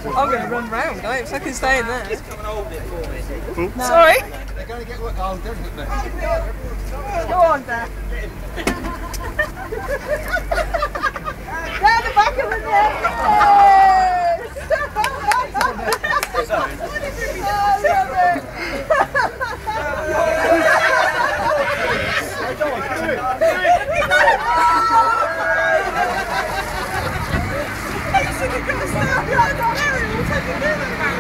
I'm going to run round. I ain't fucking staying there. Come and hold it for me. No. Sorry. They're going to get what? Oh, definitely. Go on, Dad. Down the back of the neck. I love it.